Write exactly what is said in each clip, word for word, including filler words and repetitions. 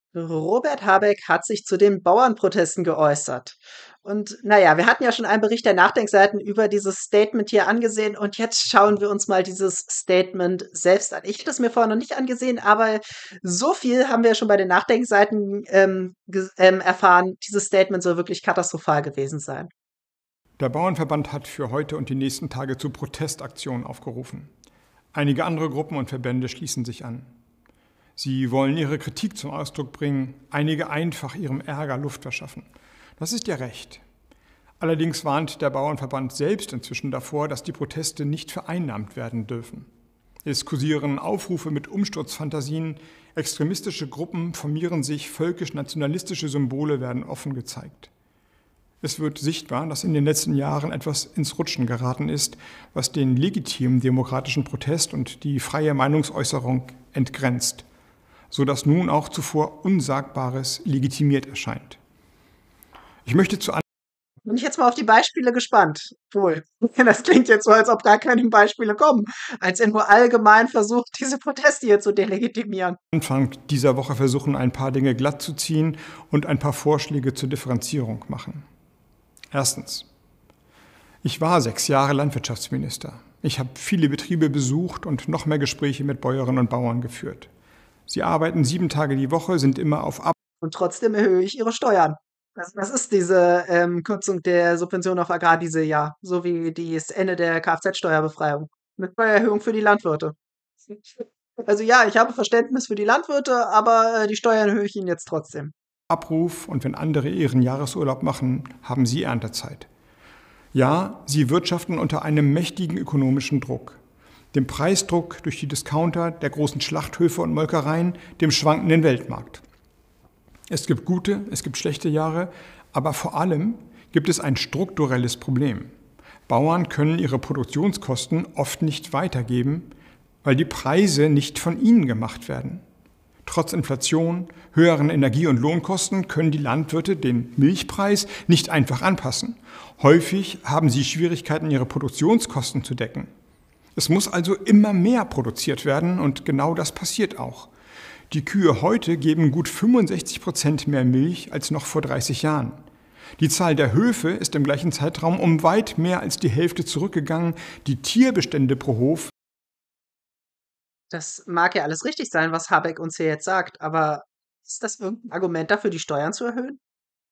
Robert Habeck hat sich zu den Bauernprotesten geäußert. Und naja, wir hatten ja schon einen Bericht der Nachdenkseiten über dieses Statement hier angesehen und jetzt schauen wir uns mal dieses Statement selbst an. Ich hatte es mir vorher noch nicht angesehen, aber so viel haben wir schon bei den Nachdenkseiten ähm, ges- ähm, erfahren. Dieses Statement soll wirklich katastrophal gewesen sein. Der Bauernverband hat für heute und die nächsten Tage zu Protestaktionen aufgerufen. Einige andere Gruppen und Verbände schließen sich an. Sie wollen ihre Kritik zum Ausdruck bringen, einige einfach ihrem Ärger Luft verschaffen. Das ist ja recht. Allerdings warnt der Bauernverband selbst inzwischen davor, dass die Proteste nicht vereinnahmt werden dürfen. Es kursieren Aufrufe mit Umsturzfantasien, extremistische Gruppen formieren sich, völkisch-nationalistische Symbole werden offen gezeigt. Es wird sichtbar, dass in den letzten Jahren etwas ins Rutschen geraten ist, was den legitimen demokratischen Protest und die freie Meinungsäußerung entgrenzt, sodass nun auch zuvor Unsagbares legitimiert erscheint. Ich möchte zu Bin ich jetzt mal auf die Beispiele gespannt. Wohl. Das klingt jetzt so, als ob gar keine Beispiele kommen. Als er nur allgemein versucht, diese Proteste hier zu delegitimieren. Anfang dieser Woche versuchen, ein paar Dinge glatt zu ziehen und ein paar Vorschläge zur Differenzierung machen. Erstens. Ich war sechs Jahre Landwirtschaftsminister. Ich habe viele Betriebe besucht und noch mehr Gespräche mit Bäuerinnen und Bauern geführt. Sie arbeiten sieben Tage die Woche, sind immer auf Ab- Und trotzdem erhöhe ich ihre Steuern. Das, das ist diese ähm, Kürzung der Subvention auf Agrardiesel, ja. So wie das Ende der Kfz-Steuerbefreiung. Mit Steuererhöhung für die Landwirte. Also ja, ich habe Verständnis für die Landwirte, aber äh, die Steuern erhöhe ich ihnen jetzt trotzdem. Abruf und wenn andere ihren Jahresurlaub machen, haben sie Erntezeit. Ja, sie wirtschaften unter einem mächtigen ökonomischen Druck. Dem Preisdruck durch die Discounter, der großen Schlachthöfe und Molkereien, dem schwankenden Weltmarkt. Es gibt gute, es gibt schlechte Jahre, aber vor allem gibt es ein strukturelles Problem. Bauern können ihre Produktionskosten oft nicht weitergeben, weil die Preise nicht von ihnen gemacht werden. Trotz Inflation, höheren Energie- und Lohnkosten können die Landwirte den Milchpreis nicht einfach anpassen. Häufig haben sie Schwierigkeiten, ihre Produktionskosten zu decken. Es muss also immer mehr produziert werden und genau das passiert auch. Die Kühe heute geben gut fünfundsechzig Prozent mehr Milch als noch vor dreißig Jahren. Die Zahl der Höfe ist im gleichen Zeitraum um weit mehr als die Hälfte zurückgegangen. Die Tierbestände pro Hof. Das mag ja alles richtig sein, was Habeck uns hier jetzt sagt, aber ist das irgendein Argument dafür, die Steuern zu erhöhen?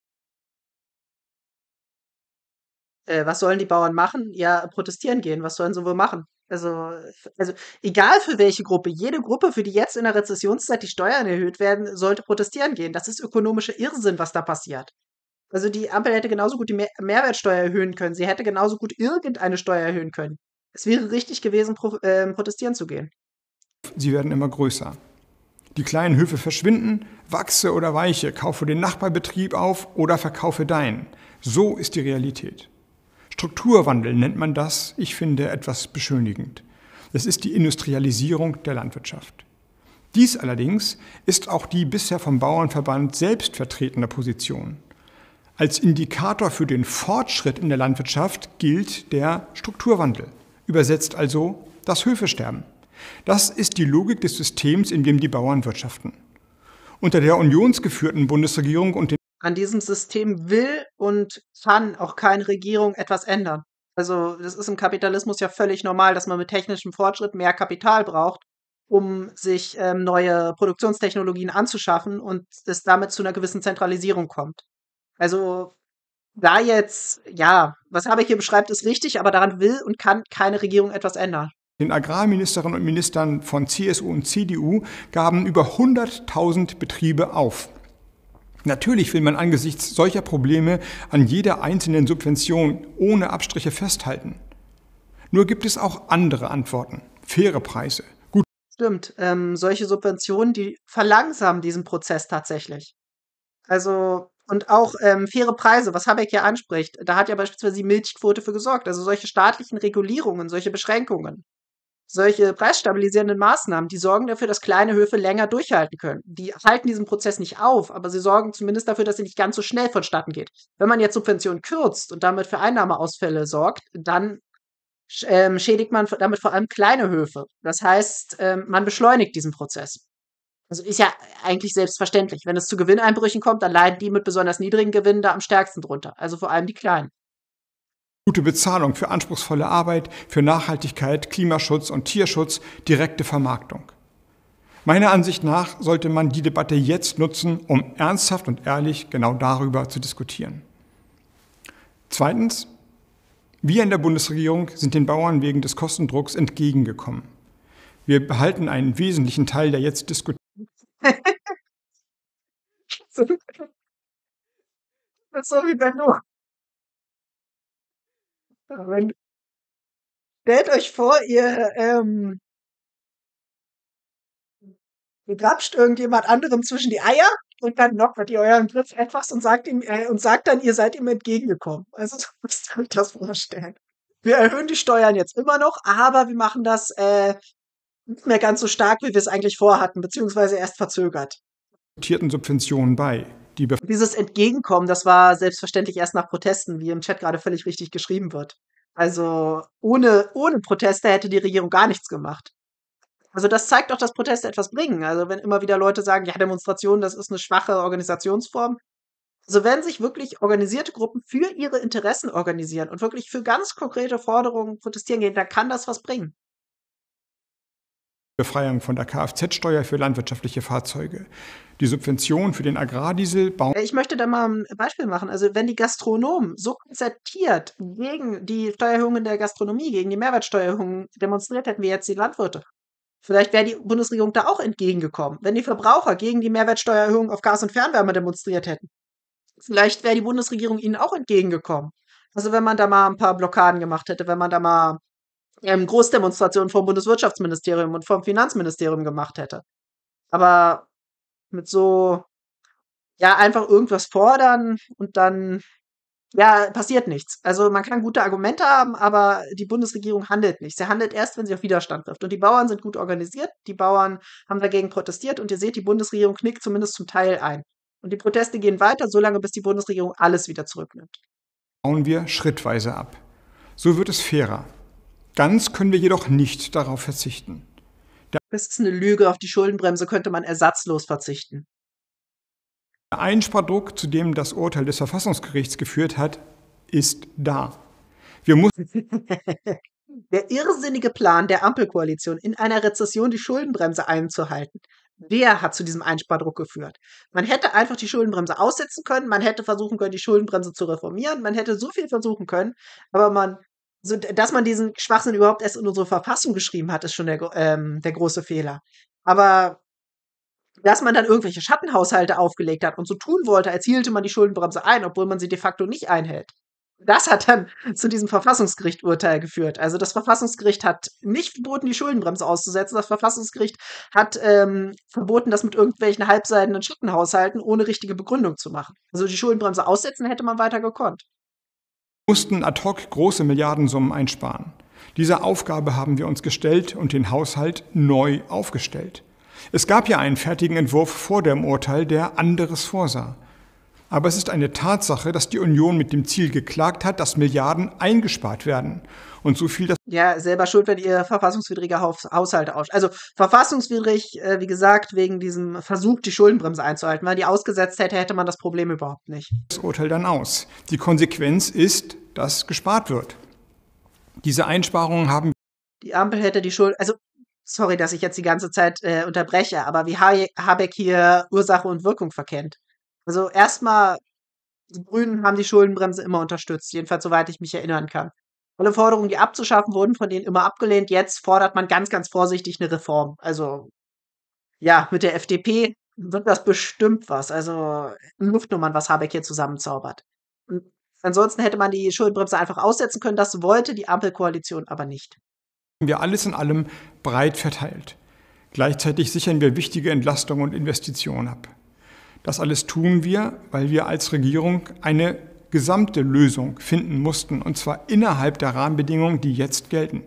Äh, was sollen die Bauern machen? Ja, protestieren gehen. Was sollen sie wohl machen? Also, f- also egal für welche Gruppe, jede Gruppe, für die jetzt in der Rezessionszeit die Steuern erhöht werden, sollte protestieren gehen. Das ist ökonomischer Irrsinn, was da passiert. Also die Ampel hätte genauso gut die Mehr Mehrwertsteuer erhöhen können. Sie hätte genauso gut irgendeine Steuer erhöhen können. Es wäre richtig gewesen, pro ähm, protestieren zu gehen. Sie werden immer größer. Die kleinen Höfe verschwinden, wachse oder weiche, kaufe den Nachbarbetrieb auf oder verkaufe deinen. So ist die Realität. Strukturwandel nennt man das, ich finde, etwas beschönigend. Es ist die Industrialisierung der Landwirtschaft. Dies allerdings ist auch die bisher vom Bauernverband selbst vertretene Position. Als Indikator für den Fortschritt in der Landwirtschaft gilt der Strukturwandel, übersetzt also das Höfesterben. Das ist die Logik des Systems, in dem die Bauern wirtschaften. Unter der unionsgeführten Bundesregierung und den An diesem System will und kann auch keine Regierung etwas ändern. Also das ist im Kapitalismus ja völlig normal, dass man mit technischem Fortschritt mehr Kapital braucht, um sich ähm, neue Produktionstechnologien anzuschaffen und es damit zu einer gewissen Zentralisierung kommt. Also da jetzt, ja, was Habeck hier beschreibt, ist richtig, aber daran will und kann keine Regierung etwas ändern. den Agrarministerinnen und Ministern von C S U und C D U gaben über hunderttausend Betriebe auf. Natürlich will man angesichts solcher Probleme an jeder einzelnen Subvention ohne Abstriche festhalten. Nur gibt es auch andere Antworten. Faire Preise. Gut. Stimmt, ähm, solche Subventionen, die verlangsamen diesen Prozess tatsächlich. Also, und auch ähm, faire Preise, was Habeck ja anspricht. Da hat ja beispielsweise die Milchquote für gesorgt. Also solche staatlichen Regulierungen, solche Beschränkungen, solche preisstabilisierenden Maßnahmen, die sorgen dafür, dass kleine Höfe länger durchhalten können. Die halten diesen Prozess nicht auf, aber sie sorgen zumindest dafür, dass er nicht ganz so schnell vonstatten geht. Wenn man jetzt Subventionen kürzt und damit für Einnahmeausfälle sorgt, dann sch ähm, schädigt man damit vor allem kleine Höfe. Das heißt, ähm, man beschleunigt diesen Prozess. Also ist ja eigentlich selbstverständlich. Wenn es zu Gewinneinbrüchen kommt, dann leiden die mit besonders niedrigen Gewinnen da am stärksten drunter. Also vor allem die Kleinen. Gute Bezahlung für anspruchsvolle Arbeit, für Nachhaltigkeit, Klimaschutz und Tierschutz, direkte Vermarktung. Meiner Ansicht nach sollte man die Debatte jetzt nutzen, um ernsthaft und ehrlich genau darüber zu diskutieren. Zweitens, wir in der Bundesregierung sind den Bauern wegen des Kostendrucks entgegengekommen. Wir behalten einen wesentlichen Teil der jetzt diskutierten. Das ist so wie wenn du. Wenn, stellt euch vor, ihr ähm, ihr grapscht irgendjemand anderem zwischen die Eier und dann lockert ihr euren Griff etwas und sagt ihm äh, und sagt dann, ihr seid ihm entgegengekommen. Also so müsst ihr euch das vorstellen. Wir erhöhen die Steuern jetzt immer noch, aber wir machen das äh, nicht mehr ganz so stark, wie wir es eigentlich vorhatten, beziehungsweise erst verzögert. Subventionen bei. Die Dieses Entgegenkommen, das war selbstverständlich erst nach Protesten, wie im Chat gerade völlig richtig geschrieben wird. Also ohne, ohne Proteste hätte die Regierung gar nichts gemacht. Also das zeigt doch, dass Proteste etwas bringen. Also wenn immer wieder Leute sagen, ja, Demonstrationen, das ist eine schwache Organisationsform. Also wenn sich wirklich organisierte Gruppen für ihre Interessen organisieren und wirklich für ganz konkrete Forderungen protestieren gehen, dann kann das was bringen. Befreiung von der Kfz-Steuer für landwirtschaftliche Fahrzeuge, die Subvention für den Agrardiesel, Baum. Ich möchte da mal ein Beispiel machen. Also wenn die Gastronomen so konzertiert gegen die Steuererhöhungen der Gastronomie, gegen die Mehrwertsteuererhöhungen demonstriert hätten, wie jetzt die Landwirte, vielleicht wäre die Bundesregierung da auch entgegengekommen. Wenn die Verbraucher gegen die Mehrwertsteuererhöhung auf Gas und Fernwärme demonstriert hätten, vielleicht wäre die Bundesregierung ihnen auch entgegengekommen. Also wenn man da mal ein paar Blockaden gemacht hätte, wenn man da mal ähm, Großdemonstrationen vom Bundeswirtschaftsministerium und vom Finanzministerium gemacht hätte. Aber mit so, ja, einfach irgendwas fordern und dann, ja, passiert nichts. Also man kann gute Argumente haben, aber die Bundesregierung handelt nicht. Sie handelt erst, wenn sie auf Widerstand trifft. Und die Bauern sind gut organisiert, die Bauern haben dagegen protestiert und ihr seht, die Bundesregierung knickt zumindest zum Teil ein. Und die Proteste gehen weiter, solange bis die Bundesregierung alles wieder zurücknimmt. Bauen wir schrittweise ab. So wird es fairer. Ganz können wir jedoch nicht darauf verzichten. Das ist eine Lüge. Auf die Schuldenbremse könnte man ersatzlos verzichten. Der Einspardruck, zu dem das Urteil des Verfassungsgerichts geführt hat, ist da. Wir müssen Der irrsinnige Plan der Ampelkoalition, in einer Rezession die Schuldenbremse einzuhalten, der hat zu diesem Einspardruck geführt. Man hätte einfach die Schuldenbremse aussetzen können, man hätte versuchen können, die Schuldenbremse zu reformieren, man hätte so viel versuchen können, aber man, so, dass man diesen Schwachsinn überhaupt erst in unsere Verfassung geschrieben hat, ist schon der, ähm, der große Fehler. Aber dass man dann irgendwelche Schattenhaushalte aufgelegt hat und so tun wollte, als hielte man die Schuldenbremse ein, obwohl man sie de facto nicht einhält. Das hat dann zu diesem Verfassungsgericht-Urteil geführt. Also das Verfassungsgericht hat nicht verboten, die Schuldenbremse auszusetzen. Das Verfassungsgericht hat ähm, verboten, das mit irgendwelchen halbseidenen Schattenhaushalten ohne richtige Begründung zu machen. Also die Schuldenbremse aussetzen hätte man weiter gekonnt. mussten ad hoc große Milliardensummen einsparen. Dieser Aufgabe haben wir uns gestellt und den Haushalt neu aufgestellt. Es gab ja einen fertigen Entwurf vor dem Urteil, der anderes vorsah. Aber es ist eine Tatsache, dass die Union mit dem Ziel geklagt hat, dass Milliarden eingespart werden. Und so viel das. Ja, selber schuld, wenn ihr verfassungswidrige Haus Haushalte aus. Also verfassungswidrig, äh, wie gesagt, wegen diesem Versuch, die Schuldenbremse einzuhalten. Weil die ausgesetzt hätte, hätte man das Problem überhaupt nicht. Das Urteil dann aus. Die Konsequenz ist, dass gespart wird. Diese Einsparungen haben. Die Ampel hätte die Schuld. Also, sorry, dass ich jetzt die ganze Zeit äh, unterbreche, aber wie Ha- Habeck hier Ursache und Wirkung verkennt. Also erstmal, die Grünen haben die Schuldenbremse immer unterstützt, jedenfalls soweit ich mich erinnern kann. Alle Forderungen, die abzuschaffen wurden, von denen immer abgelehnt. Jetzt fordert man ganz, ganz vorsichtig eine Reform. Also ja, mit der F D P wird das bestimmt was. Also Luftnummern, was Habeck hier zusammenzaubert. Und ansonsten hätte man die Schuldenbremse einfach aussetzen können. Das wollte die Ampelkoalition aber nicht. wir alles in allem breit verteilt. Gleichzeitig sichern wir wichtige Entlastungen und Investitionen ab. Das alles tun wir, weil wir als Regierung eine gesamte Lösung finden mussten, und zwar innerhalb der Rahmenbedingungen, die jetzt gelten.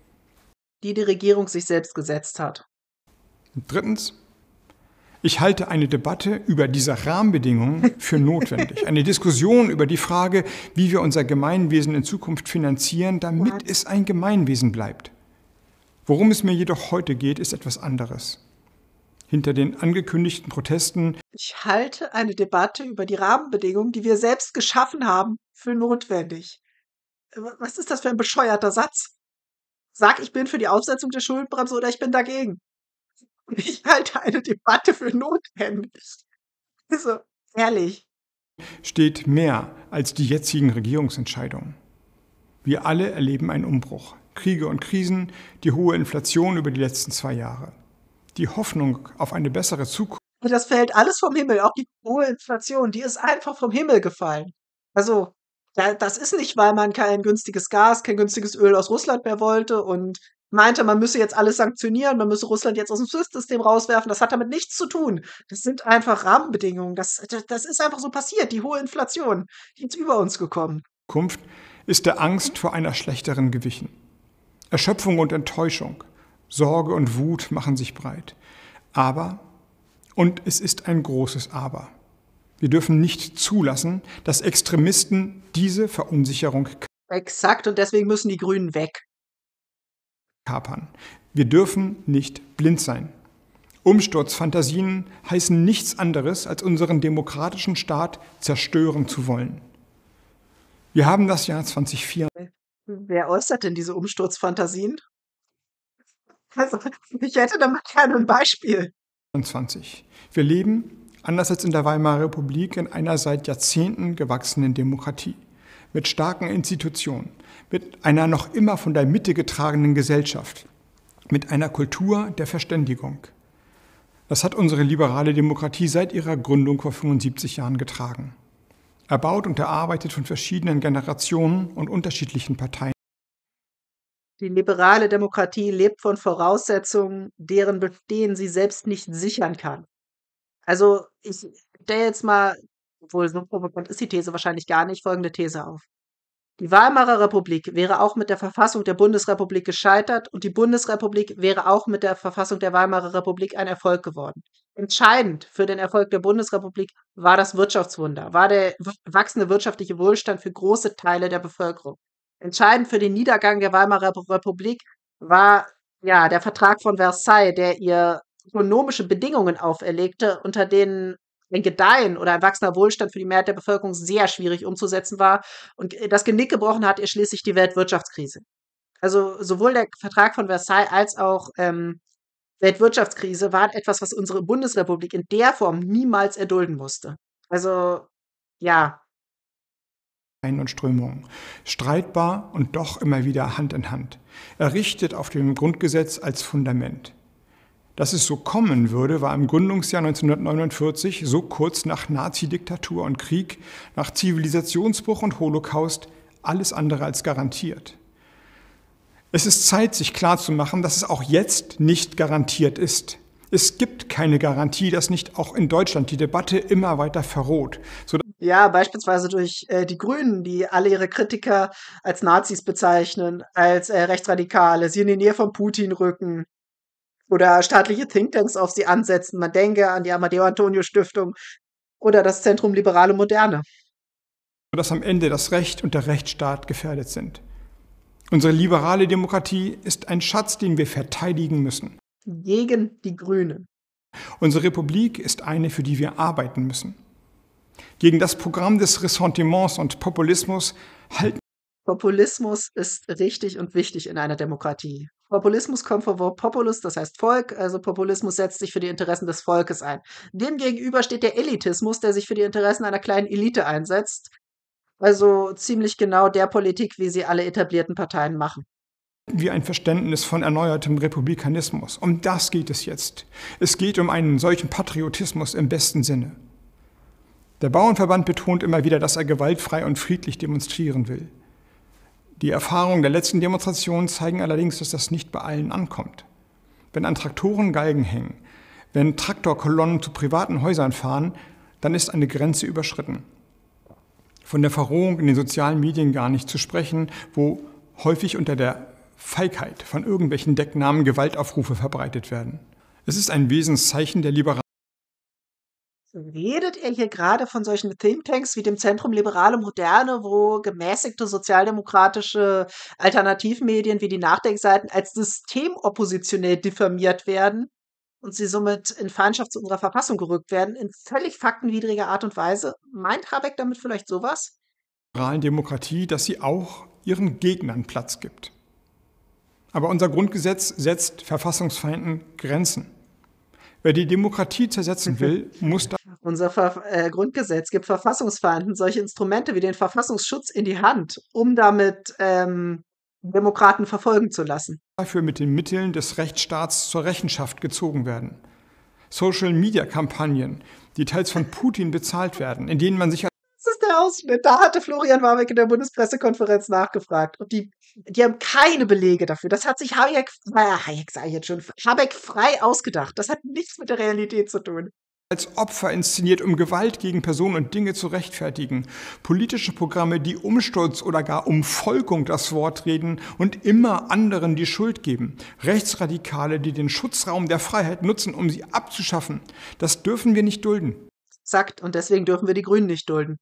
Die die Regierung sich selbst gesetzt hat. Und drittens, ich halte eine Debatte über diese Rahmenbedingungen für notwendig. Eine Diskussion über die Frage, wie wir unser Gemeinwesen in Zukunft finanzieren, damit es ein Gemeinwesen bleibt. Worum es mir jedoch heute geht, ist etwas anderes. Hinter den angekündigten Protesten Ich halte eine Debatte über die Rahmenbedingungen, die wir selbst geschaffen haben, für notwendig. Äh, Was ist das für ein bescheuerter Satz? Sag, ich bin für die Aufsetzung der Schuldenbremse oder ich bin dagegen. Ich halte eine Debatte für notwendig. Also, ehrlich. steht mehr als die jetzigen Regierungsentscheidungen. Wir alle erleben einen Umbruch. Kriege und Krisen, die hohe Inflation über die letzten zwei Jahre. Die Hoffnung auf eine bessere Zukunft Das fällt alles vom Himmel. Auch die hohe Inflation, die ist einfach vom Himmel gefallen. Also, da, das ist nicht, weil man kein günstiges Gas, kein günstiges Öl aus Russland mehr wollte und meinte, man müsse jetzt alles sanktionieren, man müsse Russland jetzt aus dem SWIFT-System rauswerfen. Das hat damit nichts zu tun. Das sind einfach Rahmenbedingungen. Das, das, das ist einfach so passiert. Die hohe Inflation, die ist über uns gekommen. ist der Angst vor einer schlechteren gewichen. Erschöpfung und Enttäuschung, Sorge und Wut machen sich breit. Aber, und es ist ein großes Aber, wir dürfen nicht zulassen, dass Extremisten diese Verunsicherung Exakt, und deswegen müssen die Grünen weg. kapern. Wir dürfen nicht blind sein. Umsturzfantasien heißen nichts anderes, als unseren demokratischen Staat zerstören zu wollen. Wir haben das Jahr zweitausendvierundzwanzig. Wer äußert denn diese Umsturzfantasien? Also, ich hätte da mal gerne ein Beispiel. Wir leben, anders als in der Weimarer Republik, in einer seit Jahrzehnten gewachsenen Demokratie. Mit starken Institutionen, mit einer noch immer von der Mitte getragenen Gesellschaft, mit einer Kultur der Verständigung. Das hat unsere liberale Demokratie seit ihrer Gründung vor fünfundsiebzig Jahren getragen. Erbaut und erarbeitet von verschiedenen Generationen und unterschiedlichen Parteien. Die liberale Demokratie lebt von Voraussetzungen, deren Bestehen sie selbst nicht sichern kann. Also, ich stelle jetzt mal, obwohl so provokant ist die These wahrscheinlich gar nicht, folgende These auf. Die Weimarer Republik wäre auch mit der Verfassung der Bundesrepublik gescheitert und die Bundesrepublik wäre auch mit der Verfassung der Weimarer Republik ein Erfolg geworden. Entscheidend für den Erfolg der Bundesrepublik war das Wirtschaftswunder, war der w- wachsende wirtschaftliche Wohlstand für große Teile der Bevölkerung. Entscheidend für den Niedergang der Weimarer Republik war ja der Vertrag von Versailles, der ihr ökonomische Bedingungen auferlegte, unter denen ein Gedeihen oder ein wachsender Wohlstand für die Mehrheit der Bevölkerung sehr schwierig umzusetzen war. Und äh, das Genick gebrochen hat ihr schließlich die Weltwirtschaftskrise. Also sowohl der Vertrag von Versailles als auch ähm, Weltwirtschaftskrise waren etwas, was unsere Bundesrepublik in der Form niemals erdulden musste. Also ja, und Strömungen. Streitbar und doch immer wieder Hand in Hand. Errichtet auf dem Grundgesetz als Fundament. Dass es so kommen würde, war im Gründungsjahr neunzehnhundertneunundvierzig, so kurz nach Nazi-Diktatur und Krieg, nach Zivilisationsbruch und Holocaust, alles andere als garantiert. Es ist Zeit, sich klarzumachen, dass es auch jetzt nicht garantiert ist. Es gibt keine Garantie, dass nicht auch in Deutschland die Debatte immer weiter verroht, sodass ja, beispielsweise durch äh, die Grünen, die alle ihre Kritiker als Nazis bezeichnen, als äh, Rechtsradikale, sie in die Nähe von Putin rücken oder staatliche Thinktanks auf sie ansetzen. Man denke an die Amadeo Antonio Stiftung oder das Zentrum Liberale Moderne. am Ende das Recht und der Rechtsstaat gefährdet sind. Unsere liberale Demokratie ist ein Schatz, den wir verteidigen müssen. Gegen die Grünen. Unsere Republik ist eine, für die wir arbeiten müssen. Gegen das Programm des Ressentiments und Populismus halten Populismus ist richtig und wichtig in einer Demokratie. Populismus kommt vom Wort Populus, das heißt Volk, also Populismus setzt sich für die Interessen des Volkes ein. Demgegenüber steht der Elitismus, der sich für die Interessen einer kleinen Elite einsetzt. Also ziemlich genau der Politik, wie sie alle etablierten Parteien machen. wir ein Verständnis von erneuertem Republikanismus. Um das geht es jetzt. Es geht um einen solchen Patriotismus im besten Sinne. Der Bauernverband betont immer wieder, dass er gewaltfrei und friedlich demonstrieren will. Die Erfahrungen der letzten Demonstrationen zeigen allerdings, dass das nicht bei allen ankommt. Wenn an Traktoren Galgen hängen, wenn Traktorkolonnen zu privaten Häusern fahren, dann ist eine Grenze überschritten. Von der Verrohung in den sozialen Medien gar nicht zu sprechen, wo häufig unter der Feigheit von irgendwelchen Decknamen Gewaltaufrufe verbreitet werden. Es ist ein Wesenszeichen der Liberalen. Redet ihr hier gerade von solchen Thinktanks wie dem Zentrum Liberale Moderne, wo gemäßigte sozialdemokratische Alternativmedien wie die Nachdenkseiten als systemoppositionell diffamiert werden? und sie somit in Feindschaft zu unserer Verfassung gerückt werden, in völlig faktenwidriger Art und Weise. Meint Habeck damit vielleicht sowas? liberalen Demokratie, dass sie auch ihren Gegnern Platz gibt. Aber unser Grundgesetz setzt Verfassungsfeinden Grenzen. Wer die Demokratie zersetzen will, muss da Unser Ver äh, Grundgesetz gibt Verfassungsfeinden solche Instrumente wie den Verfassungsschutz in die Hand, um damit ähm, Demokraten verfolgen zu lassen. dafür mit den Mitteln des Rechtsstaats zur Rechenschaft gezogen werden. Social-Media-Kampagnen, die teils von Putin bezahlt werden, in denen man sich Das ist der Ausschnitt. Da hatte Florian Warwick in der Bundespressekonferenz nachgefragt. Und die, die haben keine Belege dafür. Das hat sich Hayek, äh, Hayek sag ich jetzt schon, Habeck frei ausgedacht. Das hat nichts mit der Realität zu tun. als Opfer inszeniert, um Gewalt gegen Personen und Dinge zu rechtfertigen. Politische Programme, die Umsturz oder gar Umvolkung das Wort reden und immer anderen die Schuld geben. Rechtsradikale, die den Schutzraum der Freiheit nutzen, um sie abzuschaffen. Das dürfen wir nicht dulden. Sagt, und deswegen dürfen wir die Grünen nicht dulden.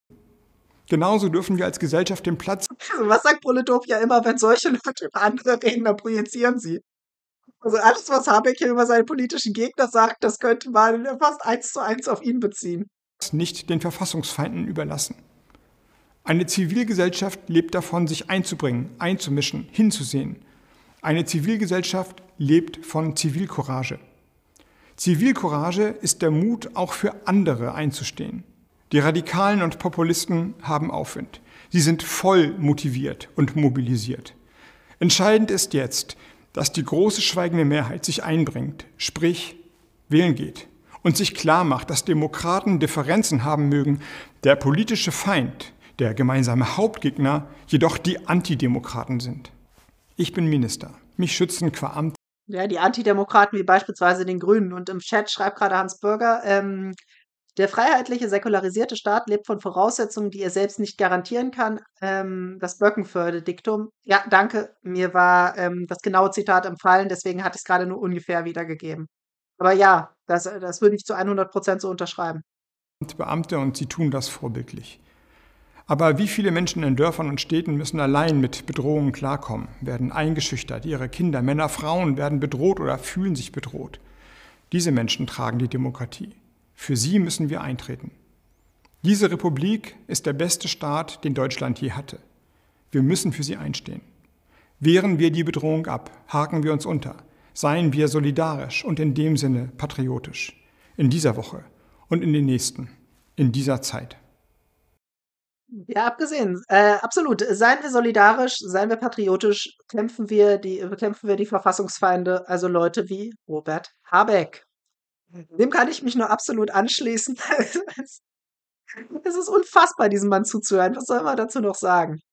Genauso dürfen wir als Gesellschaft den Platz Also, was sagt Proletopia immer, wenn solche Leute über andere reden, dann projizieren sie. Also alles, was Habeck hier über seine politischen Gegner sagt, das könnte man fast eins zu eins auf ihn beziehen. nicht den Verfassungsfeinden überlassen. Eine Zivilgesellschaft lebt davon, sich einzubringen, einzumischen, hinzusehen. Eine Zivilgesellschaft lebt von Zivilcourage. Zivilcourage ist der Mut, auch für andere einzustehen. Die Radikalen und Populisten haben Aufwind. Sie sind voll motiviert und mobilisiert. Entscheidend ist jetzt, dass die große schweigende Mehrheit sich einbringt, sprich wählen geht und sich klar macht, dass Demokraten Differenzen haben mögen, der politische Feind, der gemeinsame Hauptgegner, jedoch die Antidemokraten sind. Ich bin Minister. Mich schützen qua Amt Ja, die Antidemokraten wie beispielsweise den Grünen. Und im Chat schreibt gerade Hans Bürger, ähm, der freiheitliche, säkularisierte Staat lebt von Voraussetzungen, die er selbst nicht garantieren kann. Ähm, das Böckenförde-Diktum. Ja, danke. Mir war ähm, das genaue Zitat empfallen, deswegen hatte ich es gerade nur ungefähr wiedergegeben. Aber ja, das, das würde ich zu hundert Prozent so unterschreiben. Beamte und sie tun das vorbildlich. Aber wie viele Menschen in Dörfern und Städten müssen allein mit Bedrohungen klarkommen, werden eingeschüchtert, ihre Kinder, Männer, Frauen werden bedroht oder fühlen sich bedroht. Diese Menschen tragen die Demokratie. Für sie müssen wir eintreten. Diese Republik ist der beste Staat, den Deutschland je hatte. Wir müssen für sie einstehen. Wehren wir die Bedrohung ab, haken wir uns unter, seien wir solidarisch und in dem Sinne patriotisch. In dieser Woche und in den nächsten, in dieser Zeit. Ja, abgesehen, äh, absolut. Seien wir solidarisch, seien wir patriotisch, kämpfen wir die, bekämpfen wir die Verfassungsfeinde, also Leute wie Robert Habeck. Dem kann ich mich nur absolut anschließen. Es ist unfassbar, diesem Mann zuzuhören. Was soll man dazu noch sagen?